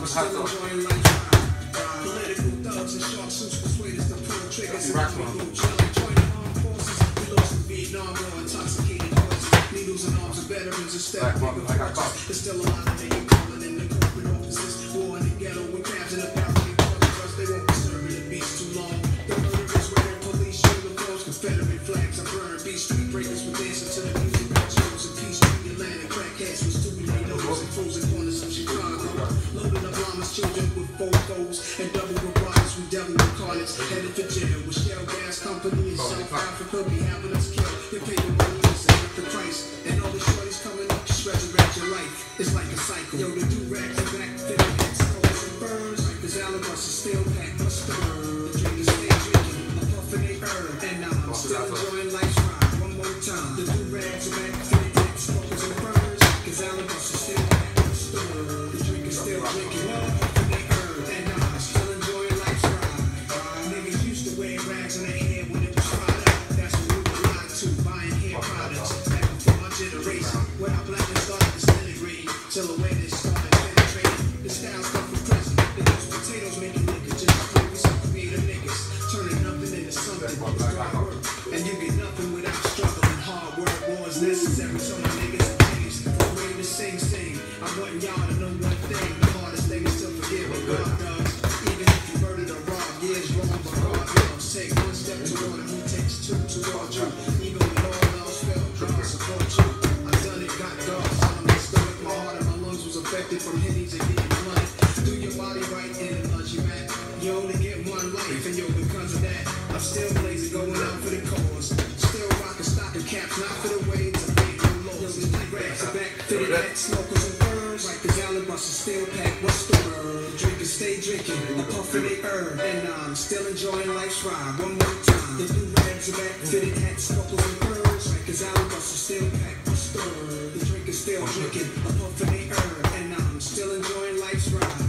still enjoying life. Political thugs and shark suits persuade us to pull triggers and go jelly. Join the armed forces. We lost in Vietnam War, intoxicated poison. Needles and arms of veterans instead of bigger forces. There's still a lot of name calling in the corporate offices. War in the ghetto with cabs in the balcony. They won't be serving the beast too long. The murderers wearing police uniforms, Confederate flags are burned. Beat street breakers were dancing to the music of Jones and Peace Street. Atlanta crackheads was too many nose and frozen corners of Chicago. Loading up llamas, children with fofos and double robotics. We devil incarnates, headed for jail with Shell Gas Company in South Africa. Be having us killed. They pay the money and set up the price. And all the shorties coming up, just resurrect your life. It's like a cycle. Yo, the do-rags are back, fitting hits, calls and burns. Cause Alabama still pack my stir. The drinkers stay drinking, a puff and they herb. And I'm still enjoying life's ride. One more time. The do-rags are back, fitting hits, calls and burns. Cause Alabama still pack my stir. The drinkers still drinking, a puff and they herb. And I'm still enjoying life's ride. Niggas used to wear rags on their hair when it was fried out. That's what we were lied to, buying hair products. Back before my generation, where our blackness started disintegrating. Till awareness started penetrating. The styles come from prison. Potatoes making liquor, just like we some creative niggas. Turning nothing into something, hard work. And you get nothing without struggle and hard work. War is necessary, so my niggas are changed. From ready to sing. I want y'all to know one thing. The hardest thing is to forgive what God does. Even if you murdered or robbed, yeah, it's wrong, but God loves. Take one step toward him, he takes two toward you. Even when all else failed, God support you. I've done it, got God, son of my stomach. My heart and my lungs was affected from Henny's and getting blood. Do your body right in the lunch you at. You only get one life, and yo, because of that, I'm still blazing, going out for the cause. Still rocking stocking caps, not for the waves of big no lows. The rags are back, fitted at smokers and burns. Right, cause Alabama still pack, what's the word? Drinkers stay drinking, a puff and they herb. And I'm still enjoying life's ride, one more time. The new rags are back, fitted at smokers and burns. Right, cause Alabama still pack, what's the word? The drinkers still drinking, a puff and they herb. And I'm still enjoying life's ride.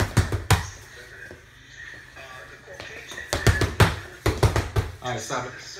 Alright, stop it.